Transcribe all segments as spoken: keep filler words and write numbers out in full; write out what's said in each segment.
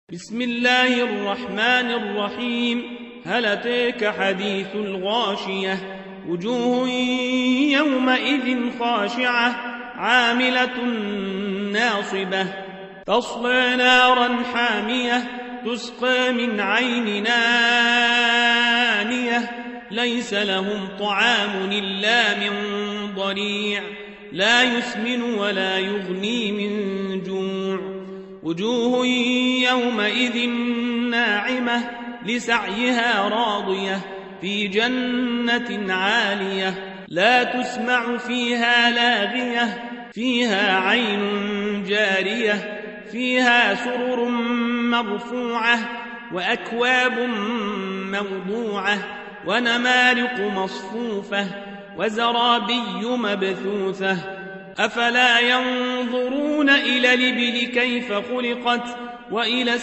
بسم الله الرحمن الرحيم. هل أتاك حديث الغاشية؟ وجوه يومئذ خاشعة عاملة ناصبة تصلى نارا حامية تسقى من عين آنية ليس لهم طعام إلا من ضريع لا يسمن ولا يغني من جوع. وجوه يومئذ ناعمة لسعيها راضية في جنة عالية لا تسمع فيها لاغية فيها عين جارية فيها سرر مرفوعة وأكواب موضوعة ونمارق مصفوفة وزرابي مبثوثة. أفلا ينظرون إلى الإبل كيف خلقت وإلى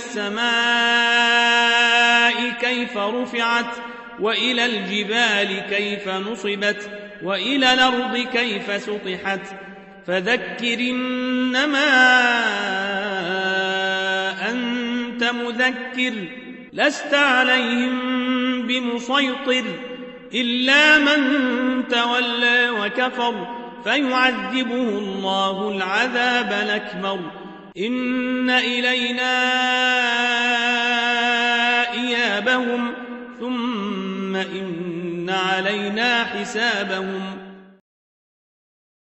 السماء كيف رفعت وإلى الجبال كيف نصبت وإلى الأرض كيف سطحت. فذكر إنما أنت مذكر لست عليهم بمسيطر إلا من تولى وكفر فيعذبه الله العذاب الأكبر. إن إلينا إيابهم ثم إن علينا حسابهم.